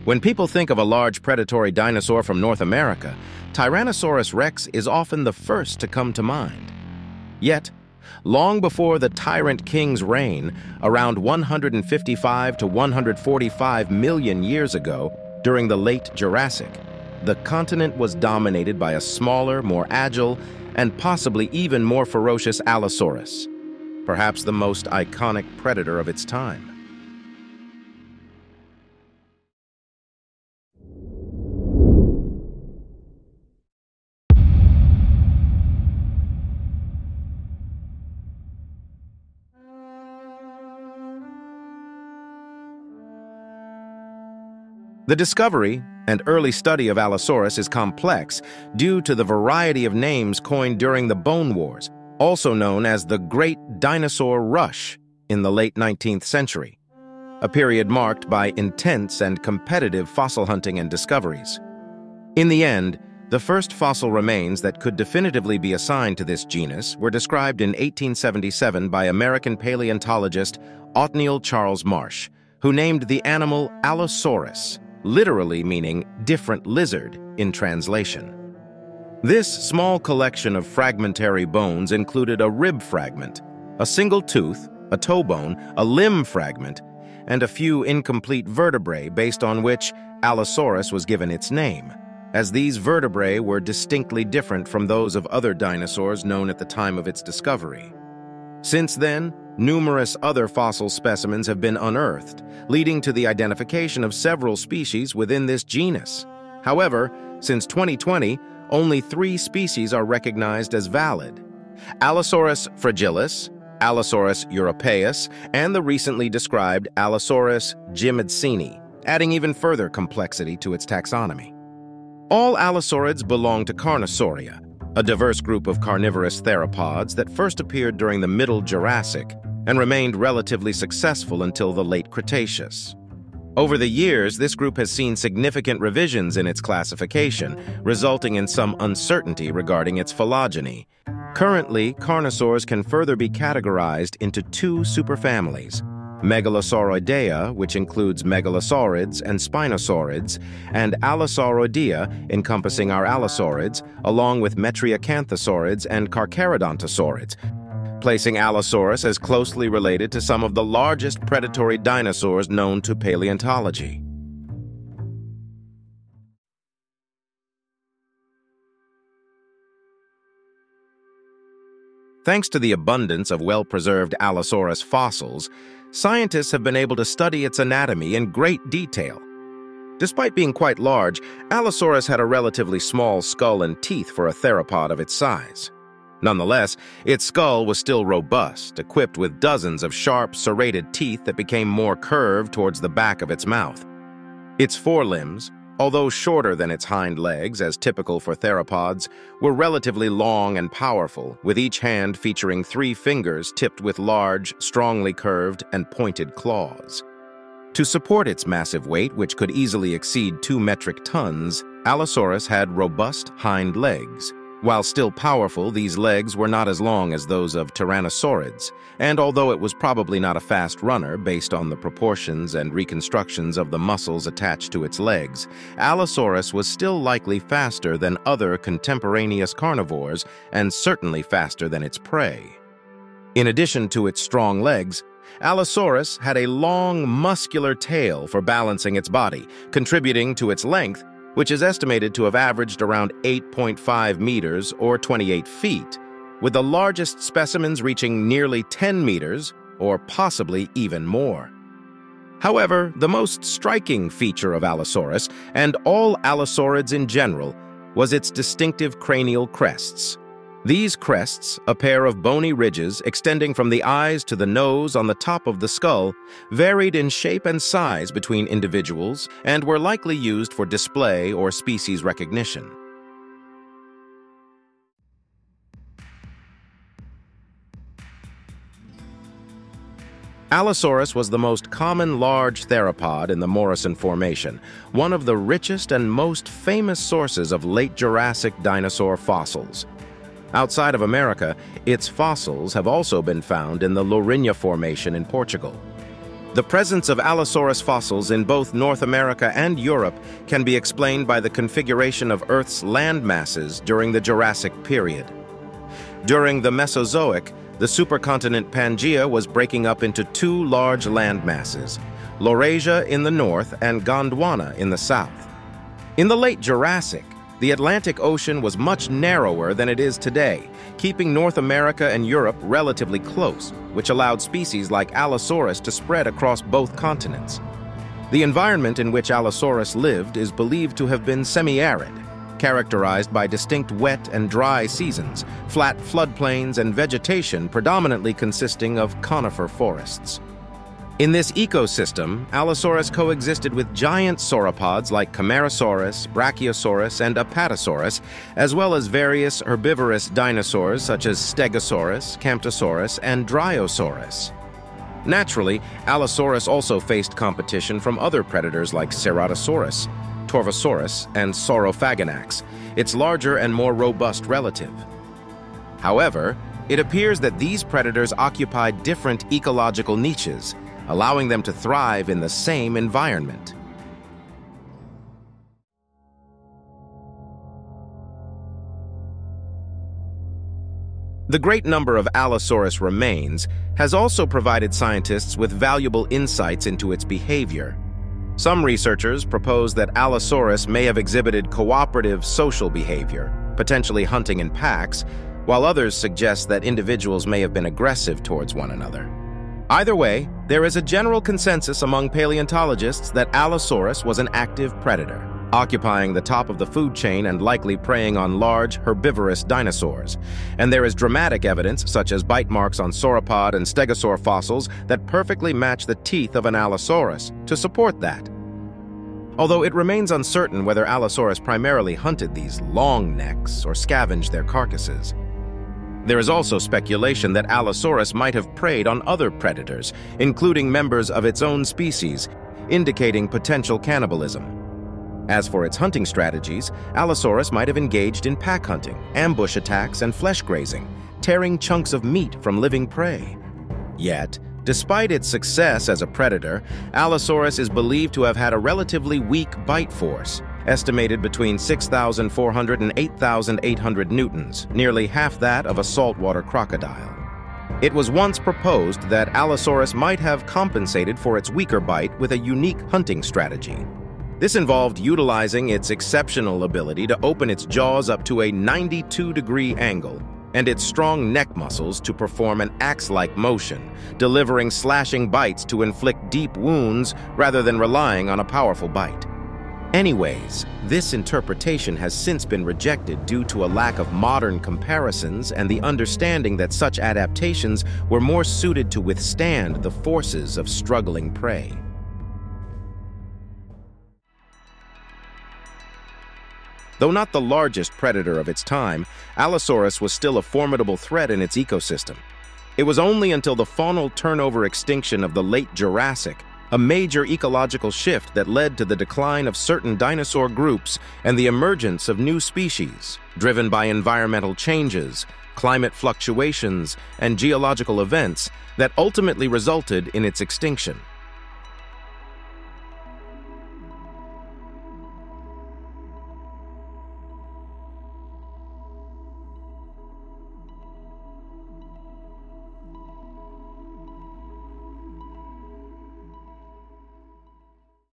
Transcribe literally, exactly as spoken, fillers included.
When people think of a large predatory dinosaur from North America, Tyrannosaurus rex is often the first to come to mind. Yet, long before the Tyrant King's reign, around one hundred fifty-five to one hundred forty-five million years ago, during the late Jurassic, the continent was dominated by a smaller, more agile, and possibly even more ferocious Allosaurus, perhaps the most iconic predator of its time. The discovery and early study of Allosaurus is complex due to the variety of names coined during the Bone Wars, also known as the Great Dinosaur Rush in the late nineteenth century, a period marked by intense and competitive fossil hunting and discoveries. In the end, the first fossil remains that could definitively be assigned to this genus were described in eighteen seventy-seven by American paleontologist Othniel Charles Marsh, who named the animal Allosaurus, literally meaning different lizard in translation. This small collection of fragmentary bones included a rib fragment, a single tooth, a toe bone, a limb fragment, and a few incomplete vertebrae based on which Allosaurus was given its name, as these vertebrae were distinctly different from those of other dinosaurs known at the time of its discovery. Since then, numerous other fossil specimens have been unearthed, leading to the identification of several species within this genus. However, since twenty twenty, only three species are recognized as valid: Allosaurus fragilis, Allosaurus europaeus, and the recently described Allosaurus jimmidseni, adding even further complexity to its taxonomy. All allosaurids belong to Carnosauria, a diverse group of carnivorous theropods that first appeared during the Middle Jurassic and remained relatively successful until the late Cretaceous. Over the years, this group has seen significant revisions in its classification, resulting in some uncertainty regarding its phylogeny. Currently, carnosaurs can further be categorized into two superfamilies: Megalosauroidea, which includes megalosaurids and spinosaurids, and Allosauroidea, encompassing our allosaurids, along with metriacanthosaurids and carcharodontosaurids, placing Allosaurus as closely related to some of the largest predatory dinosaurs known to paleontology. Thanks to the abundance of well-preserved Allosaurus fossils, scientists have been able to study its anatomy in great detail. Despite being quite large, Allosaurus had a relatively small skull and teeth for a theropod of its size. Nonetheless, its skull was still robust, equipped with dozens of sharp, serrated teeth that became more curved towards the back of its mouth. Its forelimbs, although shorter than its hind legs, as typical for theropods, were relatively long and powerful, with each hand featuring three fingers tipped with large, strongly curved, and pointed claws. To support its massive weight, which could easily exceed two metric tons, Allosaurus had robust hind legs. While still powerful, these legs were not as long as those of tyrannosaurids, and although it was probably not a fast runner based on the proportions and reconstructions of the muscles attached to its legs, Allosaurus was still likely faster than other contemporaneous carnivores and certainly faster than its prey. In addition to its strong legs, Allosaurus had a long, muscular tail for balancing its body, contributing to its length, which is estimated to have averaged around eight point five meters or twenty-eight feet, with the largest specimens reaching nearly ten meters or possibly even more. However, the most striking feature of Allosaurus, and all allosaurids in general, was its distinctive cranial crests. These crests, a pair of bony ridges extending from the eyes to the nose on the top of the skull, varied in shape and size between individuals and were likely used for display or species recognition. Allosaurus was the most common large theropod in the Morrison Formation, one of the richest and most famous sources of late Jurassic dinosaur fossils. Outside of America, its fossils have also been found in the Lourinhã Formation in Portugal. The presence of Allosaurus fossils in both North America and Europe can be explained by the configuration of Earth's land masses during the Jurassic period. During the Mesozoic, the supercontinent Pangaea was breaking up into two large land masses, Laurasia in the north and Gondwana in the south. In the late Jurassic, the Atlantic Ocean was much narrower than it is today, keeping North America and Europe relatively close, which allowed species like Allosaurus to spread across both continents. The environment in which Allosaurus lived is believed to have been semi-arid, characterized by distinct wet and dry seasons, flat floodplains, and vegetation predominantly consisting of conifer forests. In this ecosystem, Allosaurus coexisted with giant sauropods like Camarasaurus, Brachiosaurus, and Apatosaurus, as well as various herbivorous dinosaurs such as Stegosaurus, Camptosaurus, and Dryosaurus. Naturally, Allosaurus also faced competition from other predators like Ceratosaurus, Torvosaurus, and Saurophaganax, its larger and more robust relative. However, it appears that these predators occupied different ecological niches, allowing them to thrive in the same environment. The great number of Allosaurus remains has also provided scientists with valuable insights into its behavior. Some researchers propose that Allosaurus may have exhibited cooperative social behavior, potentially hunting in packs, while others suggest that individuals may have been aggressive towards one another. Either way, there is a general consensus among paleontologists that Allosaurus was an active predator, occupying the top of the food chain and likely preying on large, herbivorous dinosaurs. And there is dramatic evidence, such as bite marks on sauropod and stegosaur fossils, that perfectly match the teeth of an Allosaurus, to support that. Although it remains uncertain whether Allosaurus primarily hunted these long necks or scavenged their carcasses. There is also speculation that Allosaurus might have preyed on other predators, including members of its own species, indicating potential cannibalism. As for its hunting strategies, Allosaurus might have engaged in pack hunting, ambush attacks, and flesh grazing, tearing chunks of meat from living prey. Yet, despite its success as a predator, Allosaurus is believed to have had a relatively weak bite force, estimated between six thousand four hundred and eight thousand eight hundred newtons, nearly half that of a saltwater crocodile. It was once proposed that Allosaurus might have compensated for its weaker bite with a unique hunting strategy. This involved utilizing its exceptional ability to open its jaws up to a ninety-two degree angle and its strong neck muscles to perform an axe-like motion, delivering slashing bites to inflict deep wounds rather than relying on a powerful bite. Anyways, this interpretation has since been rejected due to a lack of modern comparisons and the understanding that such adaptations were more suited to withstand the forces of struggling prey. Though not the largest predator of its time, Allosaurus was still a formidable threat in its ecosystem. It was only until the faunal turnover extinction of the late Jurassic, a major ecological shift that led to the decline of certain dinosaur groups and the emergence of new species, driven by environmental changes, climate fluctuations, and geological events that ultimately resulted in its extinction.